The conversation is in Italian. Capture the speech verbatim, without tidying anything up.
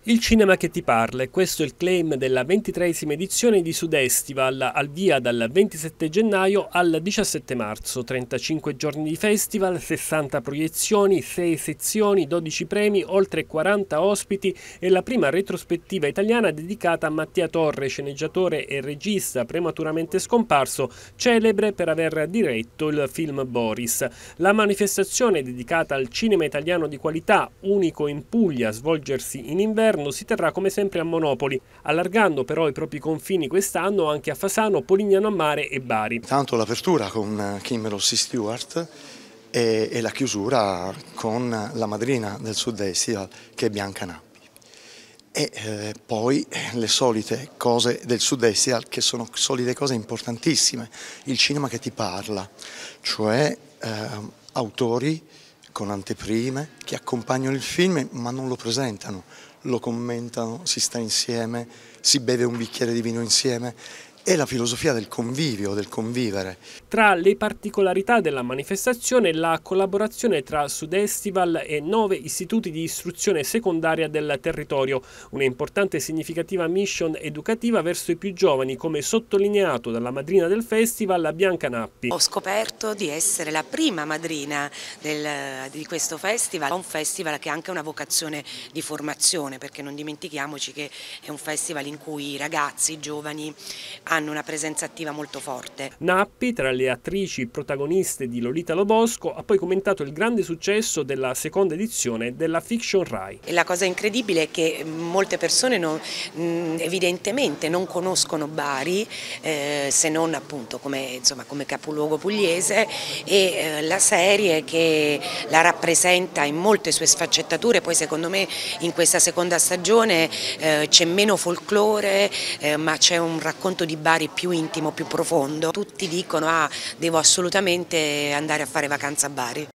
Il cinema che ti parla, e questo è il claim della ventitreesima edizione di Sud-Estival, al via dal ventisette gennaio al diciassette marzo. trentacinque giorni di festival, sessanta proiezioni, sei sezioni, dodici premi, oltre quaranta ospiti e la prima retrospettiva italiana dedicata a Mattia Torre, sceneggiatore e regista prematuramente scomparso, celebre per aver diretto il film Boris. La manifestazione dedicata al cinema italiano di qualità, unico in Puglia a svolgersi in inverno, si terrà come sempre a Monopoli, allargando però i propri confini quest'anno anche a Fasano, Polignano a Mare e Bari. Tanto l'apertura con Kim Rossi Stewart e, e la chiusura con la madrina del Sud-Estival, che è Bianca Nappi. E eh, poi le solite cose del Sud-Estival, che sono solite cose importantissime, il cinema che ti parla, cioè eh, autori con anteprime che accompagnano il film ma non lo presentano, lo commentano, si sta insieme, si beve un bicchiere di vino insieme. È la filosofia del convivio, del convivere. Tra le particolarità della manifestazione, la collaborazione tra Sud-Estival e nove istituti di istruzione secondaria del territorio, una importante e significativa mission educativa verso i più giovani, come sottolineato dalla madrina del festival, Bianca Nappi. Ho scoperto di essere la prima madrina del, di questo festival, un festival che ha anche una vocazione di formazione, perché non dimentichiamoci che è un festival in cui i ragazzi, i giovani, hanno una presenza attiva molto forte. Nappi, tra le attrici protagoniste di Lolita Lobosco, ha poi commentato il grande successo della seconda edizione della Fiction Rai. E la cosa incredibile è che molte persone non, evidentemente non conoscono Bari, eh, se non appunto come, insomma, come capoluogo pugliese, e eh, la serie che la rappresenta in molte sue sfaccettature. Poi secondo me in questa seconda stagione eh, c'è meno folklore, eh, ma c'è un racconto di Bari più intimo, più profondo. Tutti dicono: ah, devo assolutamente andare a fare vacanza a Bari.